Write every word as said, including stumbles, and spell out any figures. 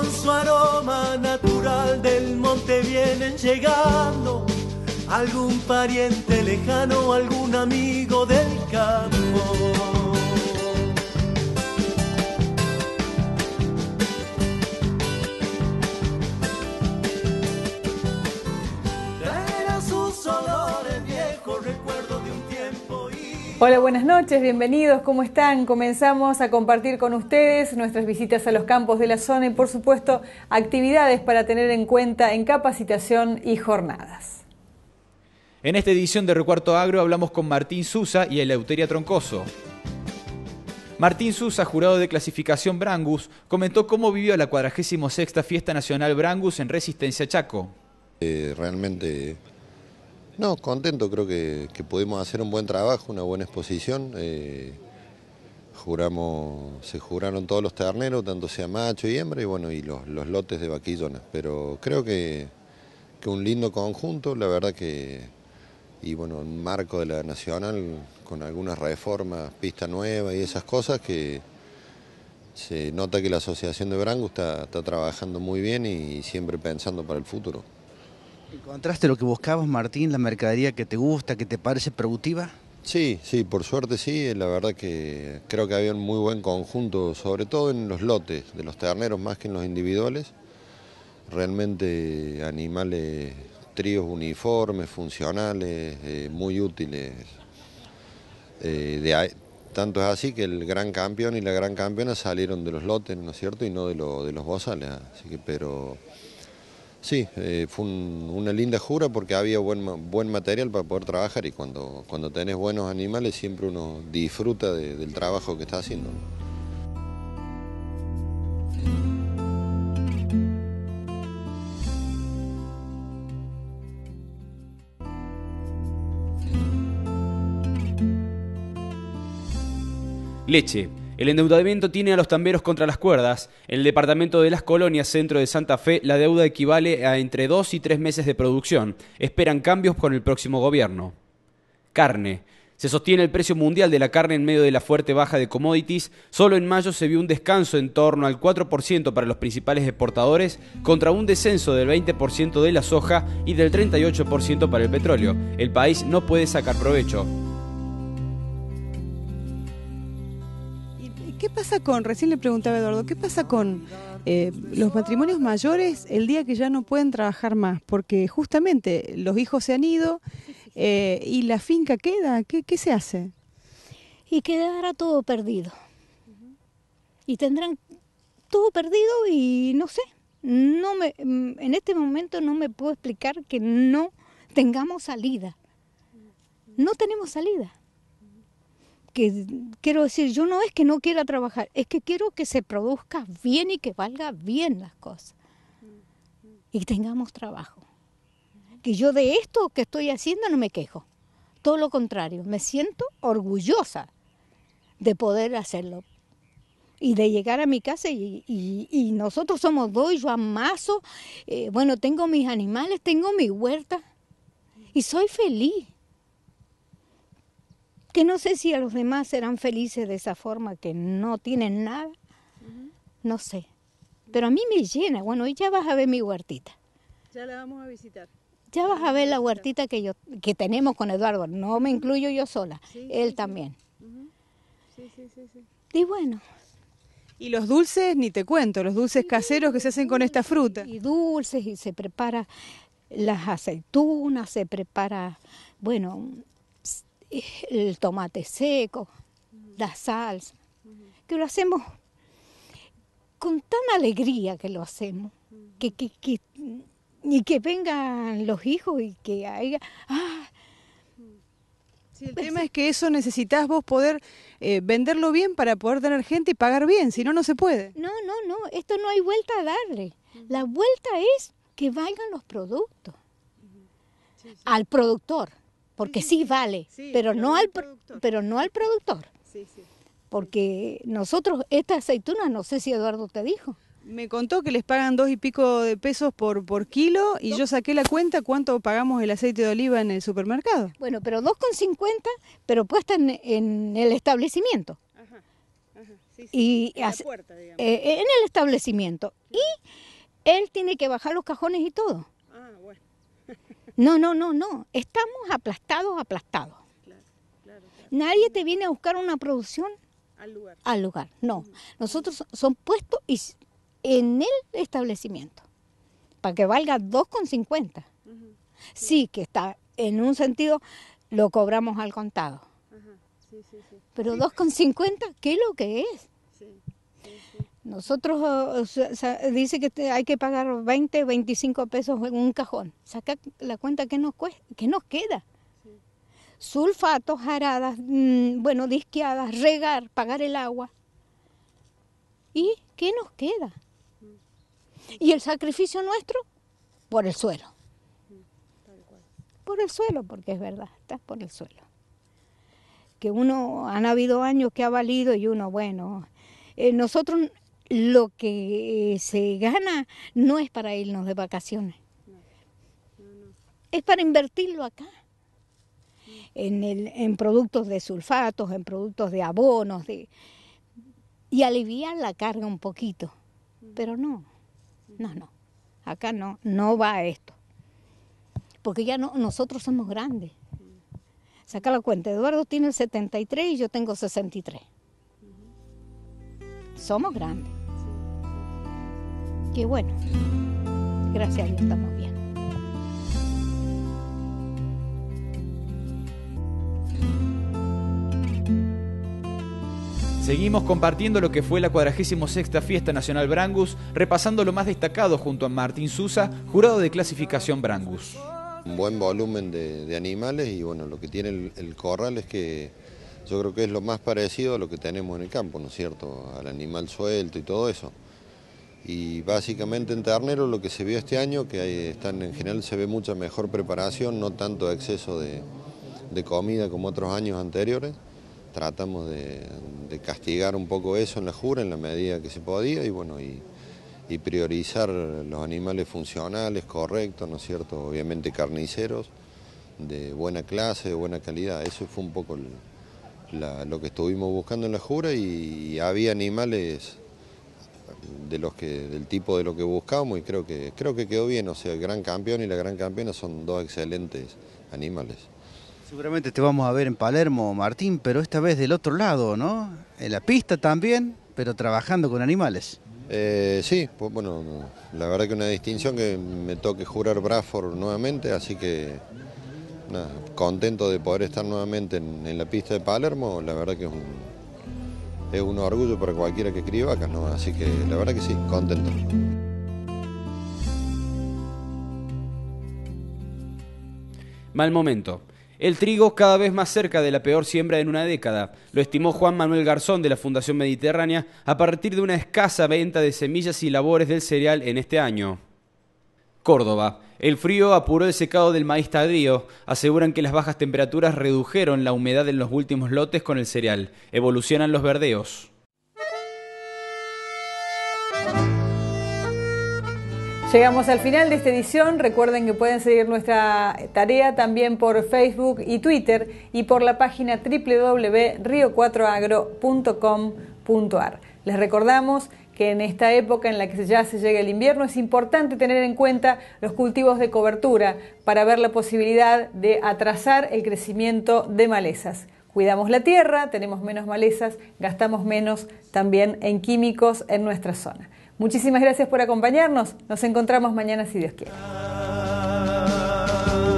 su aroma natural del monte vienen llegando algún pariente lejano, algún amigo del campo. Traerá sus olores viejos, recuerdos de un tiempo y... Hola, buenas noches, bienvenidos, ¿cómo están? Comenzamos a compartir con ustedes nuestras visitas a los campos de la zona y, por supuesto, actividades para tener en cuenta en capacitación y jornadas. En esta edición de Recuarto Agro hablamos con Martín Susa y Eleuteria Troncoso. Martín Susa, jurado de clasificación Brangus, comentó cómo vivió la cuadragésima sexta Fiesta Nacional Brangus en Resistencia Chaco. Eh, realmente, no, contento, creo que, que pudimos hacer un buen trabajo, una buena exposición. Eh, juramos, se juraron todos los terneros, tanto sea macho y hembra, y bueno, y los, los lotes de vaquillonas. Pero creo que, que un lindo conjunto, la verdad que... Y bueno, en marco de la Nacional, con algunas reformas, pista nueva y esas cosas, que se nota que la Asociación de Brangus está, está trabajando muy bien y siempre pensando para el futuro. ¿Encontraste lo que buscabas, Martín, la mercadería que te gusta, que te parece productiva? Sí, sí, por suerte sí, la verdad que creo que había un muy buen conjunto, sobre todo en los lotes de los terneros más que en los individuales. Realmente animales... tríos uniformes, funcionales, eh, muy útiles. Eh, de, tanto es así que el gran campeón y la gran campeona salieron de los lotes, ¿no es cierto? Y no de, lo, de los bozales. Así que, pero sí, eh, fue un, una linda jura porque había buen, buen material para poder trabajar y cuando, cuando tenés buenos animales siempre uno disfruta de, del trabajo que está haciendo. Leche. El endeudamiento tiene a los tamberos contra las cuerdas. En el departamento de Las Colonias, centro de Santa Fe, la deuda equivale a entre dos y tres meses de producción. Esperan cambios con el próximo gobierno. Carne. Se sostiene el precio mundial de la carne en medio de la fuerte baja de commodities. Solo en mayo se vio un descanso en torno al cuatro por ciento para los principales exportadores, contra un descenso del veinte por ciento de la soja y del treinta y ocho por ciento para el petróleo. El país no puede sacar provecho. ¿Qué pasa con, recién le preguntaba a Eduardo, qué pasa con eh, los matrimonios mayores el día que ya no pueden trabajar más? Porque justamente los hijos se han ido eh, y la finca queda, ¿qué, qué se hace? Y quedará todo perdido. Y tendrán todo perdido y no sé, no me, en este momento no me puedo explicar que no tengamos salida. No tenemos salida. Que quiero decir, yo no es que no quiera trabajar, es que quiero que se produzca bien y que valga bien las cosas. Y tengamos trabajo. Que yo de esto que estoy haciendo no me quejo. Todo lo contrario, me siento orgullosa de poder hacerlo. Y de llegar a mi casa y, y, y nosotros somos dos, y yo amaso, eh, bueno, tengo mis animales, tengo mi huerta y soy feliz. Que no sé si a los demás serán felices de esa forma, que no tienen nada, no sé. Pero a mí me llena. Bueno, y ya vas a ver mi huertita. Ya la vamos a visitar. Ya vas a ver la huertita que yo que tenemos con Eduardo. No me incluyo yo sola, sí, él sí, también. Sí, sí, sí, sí. Y bueno. Y los dulces, ni te cuento, los dulces caseros que se hacen con esta fruta. Y dulces, y se prepara las aceitunas, se prepara, bueno... el tomate seco, la salsa, que lo hacemos con tan alegría que lo hacemos, que, que, que, y que vengan los hijos y que haya... Ah, sí, el tema es que eso necesitas vos poder eh, venderlo bien para poder tener gente y pagar bien, si no, no se puede. No, no, no, esto no hay vuelta a darle. La vuelta es que valgan los productos sí, sí. al productor. Porque sí, sí, sí vale, sí, pero, pero, no al, pero no al productor. Sí, sí. Porque nosotros, esta aceituna, no sé si Eduardo te dijo. Me contó que les pagan dos y pico de pesos por, por kilo y yo saqué la cuenta cuánto pagamos el aceite de oliva en el supermercado. Bueno, pero dos con cincuenta, pero puesta en, en el establecimiento. Ajá, ajá. Sí, sí, y en la hace- puerta, digamos. eh, en el establecimiento. Y él tiene que bajar los cajones y todo. Ah, bueno, No, no, no, no. Estamos aplastados, aplastados. claro, claro, claro. Nadie te viene a buscar una producción Al lugar. al lugar. No. Nosotros so- son puestos y s- en el establecimiento. Para que valga dos con cincuenta. Ujú, Sí, que está en un sentido, lo cobramos al contado. ajá, sí, sí, sí. Pero dos con cincuenta, ¿qué es lo que es? Sí, sí, sí. Nosotros, uh, sa- sa- dice que te- hay que pagar veinte, veinticinco pesos en un cajón. Saca la cuenta que nos, cuesta, que nos queda. Sulfatos, jaradas, mm, bueno, disqueadas, regar, pagar el agua. ¿Y qué nos queda? Y el sacrificio nuestro, por el suelo. Por el suelo, porque es verdad, está por el suelo. Que uno, han habido años que ha valido y uno, bueno, eh, nosotros lo que eh, se gana no es para irnos de vacaciones. Es para invertirlo acá. En, el, en productos de sulfatos, en productos de abonos, de, y aliviar la carga un poquito. Pero no, no, no. Acá no, no va esto. Porque ya no, nosotros somos grandes. Saca la cuenta, Eduardo tiene setenta y tres y yo tengo sesenta y tres. Somos grandes. Qué bueno. Gracias a Dios estamos bien. Seguimos compartiendo lo que fue la cuadragésima sexta Fiesta Nacional Brangus, repasando lo más destacado junto a Martín Susa, jurado de clasificación Brangus. Un buen volumen de, de animales y bueno, lo que tiene el, el corral es que yo creo que es lo más parecido a lo que tenemos en el campo, ¿no es cierto? Al animal suelto y todo eso. Y básicamente en ternero lo que se vio este año, que hay, están, en general se ve mucha mejor preparación, no tanto exceso de, de comida como otros años anteriores. Tratamos de, de castigar un poco eso en la jura en la medida que se podía y bueno, y, y priorizar los animales funcionales, correctos, ¿no es cierto? Obviamente carniceros, de buena clase, de buena calidad. Eso fue un poco el, la, lo que estuvimos buscando en la jura y, y había animales de los que, del tipo de lo que buscábamos y creo que, creo que quedó bien. O sea, el gran campeón y la gran campeona son dos excelentes animales. Seguramente te vamos a ver en Palermo, Martín, pero esta vez del otro lado, ¿no? En la pista también, pero trabajando con animales. Eh, sí, pues bueno, la verdad que una distinción que me toque jurar Bradford nuevamente, así que nada, contento de poder estar nuevamente en, en la pista de Palermo, la verdad que es un, es un orgullo para cualquiera que críe vacas, ¿no? Así que la verdad que sí, contento. Mal momento. El trigo cada vez más cerca de la peor siembra en una década. Lo estimó Juan Manuel Garzón de la Fundación Mediterránea a partir de una escasa venta de semillas y labores del cereal en este año. Córdoba. El frío apuró el secado del maíz tardío. Aseguran que las bajas temperaturas redujeron la humedad en los últimos lotes con el cereal. Evolucionan los verdeos. Llegamos al final de esta edición. Recuerden que pueden seguir nuestra tarea también por Facebook y Twitter y por la página doble u doble u doble u punto río cuatro agro punto com punto ar. Les recordamos que en esta época en la que ya se llega el invierno es importante tener en cuenta los cultivos de cobertura para ver la posibilidad de atrasar el crecimiento de malezas. Cuidamos la tierra, tenemos menos malezas, gastamos menos también en químicos en nuestra zona. Muchísimas gracias por acompañarnos. Nos encontramos mañana si Dios quiere.